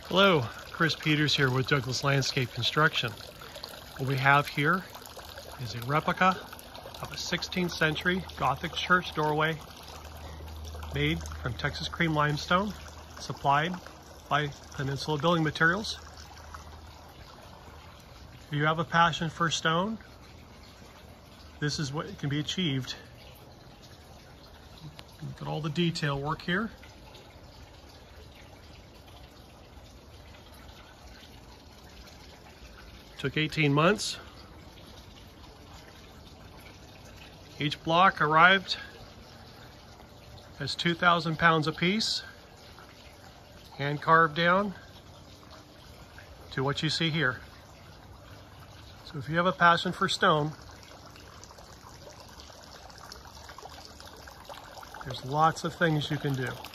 Hello, Chris Peeters here with Douglas Landscape Construction. What we have here is a replica of a 16th century Gothic church doorway made from Texas cream limestone, supplied by Peninsula Building Materials. If you have a passion for stone, this is what can be achieved. Look at all the detail work here. Took 18 months. Each block arrived as 2,000 pounds apiece, hand carved down to what you see here. So if you have a passion for stone, there's lots of things you can do.